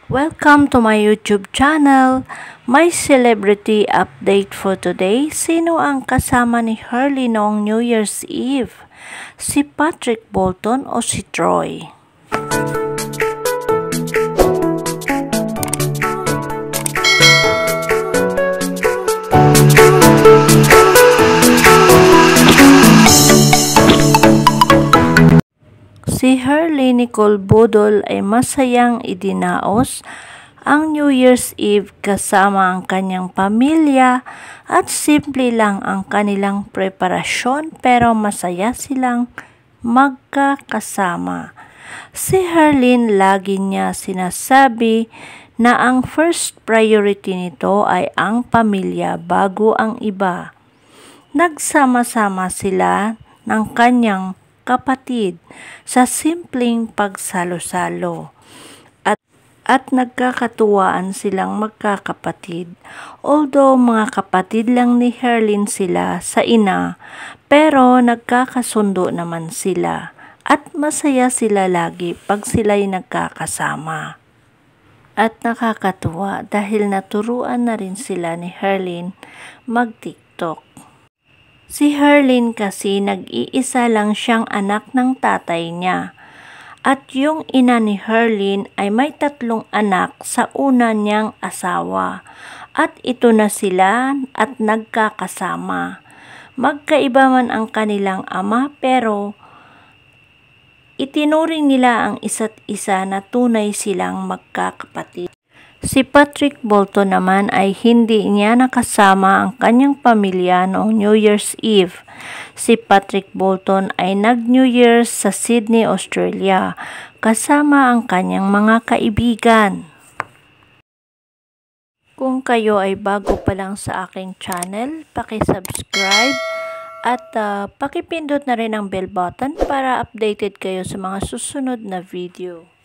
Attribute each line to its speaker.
Speaker 1: Welcome to my YouTube channel. My celebrity update for today. Sino ang kasama ni Harley noong New Year's Eve? Si Patrick Bolton o si Troy? Si Harley Nicole Budol ay masayang idinaos ang New Year's Eve kasama ang kanyang pamilya at simple lang ang kanilang preparasyon pero masaya silang magkakasama. Si Harley lagi niya sinasabi na ang first priority nito ay ang pamilya bago ang iba. Nagsama-sama sila ng kanyang kapatid sa simpleng pagsalo-salo at nagkakatuwaan silang magkakapatid. Although mga kapatid lang ni Harley sila sa ina, pero nagkakasundo naman sila at masaya sila lagi pag sila'y nagkakasama. At nakakatuwa dahil naturuan na rin sila ni Harley mag-TikTok. Si Harley kasi nag-iisa lang siyang anak ng tatay niya. At yung ina ni Harley ay may 3 anak sa una niyang asawa. At ito na sila at nagkakasama. Magkaiba man ang kanilang ama pero itinuring nila ang isa't isa na tunay silang magkakapatid. Si Patrick Bolton naman ay hindi niya nakasama ang kanyang pamilya noong New Year's Eve. Si Patrick Bolton ay nag-New Year's sa Sydney, Australia, kasama ang kanyang mga kaibigan. Kung kayo ay bago pa lang sa aking channel, paki-subscribe at pakipindot na rin ang bell button para updated kayo sa mga susunod na video.